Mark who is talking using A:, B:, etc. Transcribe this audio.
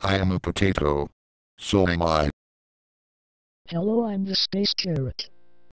A: I am a potato. So am I.
B: Hello, I'm the space carrot.